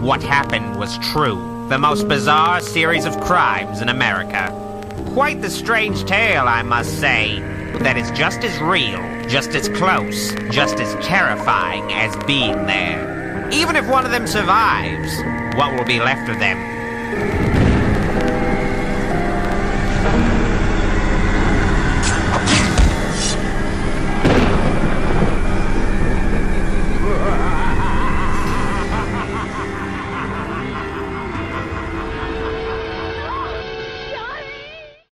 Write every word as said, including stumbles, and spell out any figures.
what happened was true. The most bizarre series of crimes in America. Quite the strange tale, I must say, that is just as real, just as close, just as terrifying as being there. Even if one of them survives, what will be left of them?